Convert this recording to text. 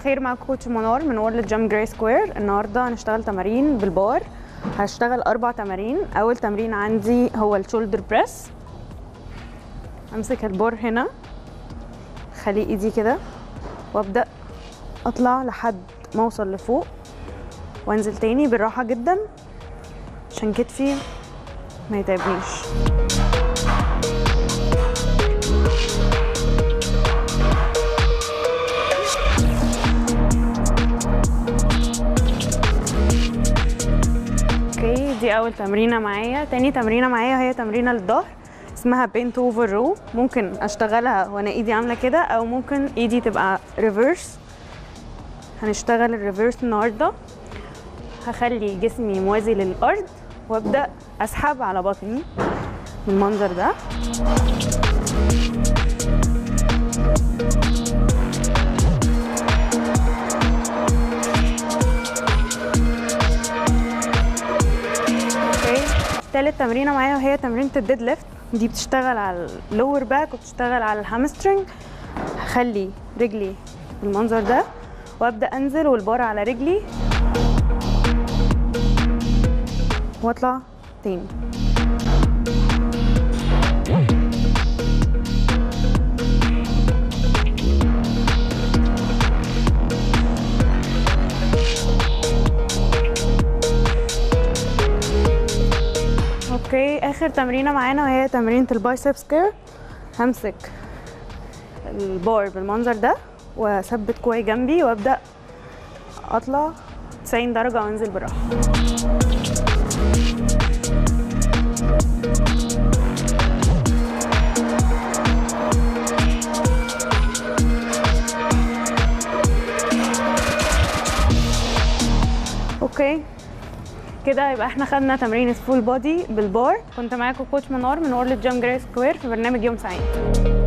الخير، معاكم كوتش منار من وورلد جيم جراي سكوير. النهارده هنشتغل تمارين بالبار. هشتغل 4 تمارين. اول تمرين عندي هو الشولدر بريس. امسك البار هنا، خلي ايدي كده وابدا اطلع لحد ما اوصل لفوق وانزل تاني بالراحه جدا عشان كتفي ما يتعبنيش. دي اول تمرينه معايا. تاني تمرينه معايا هي تمرينه للظهر اسمها بنت اوفر رو. ممكن اشتغلها وانا ايدي عامله كده او ممكن ايدي تبقى ريفرس. هنشتغل الريفرس النهارده. هخلي جسمي موازي للارض وابدا اسحب على بطني بالمنظر ده. تالت تمرينه معايا وهي تمرينه الديد ليفت. دي بتشتغل على اللور باك وبتشتغل على الهامسترنج. هخلي رجلي بالمنظر ده وابدا انزل والبار على رجلي واطلع تاني. اوكي، اخر تمرينه معانا وهي تمرينه البايسبس كير. همسك البار بالمنظر ده واثبت كوعي جنبي وابدا اطلع 90 درجه وانزل براحه. اوكي كده يبقى احنا خدنا تمرين فول بودي بالبار. كنت معاكم كوتش منار من وورلد جيم جراي سكوير في برنامج يوم سعيد.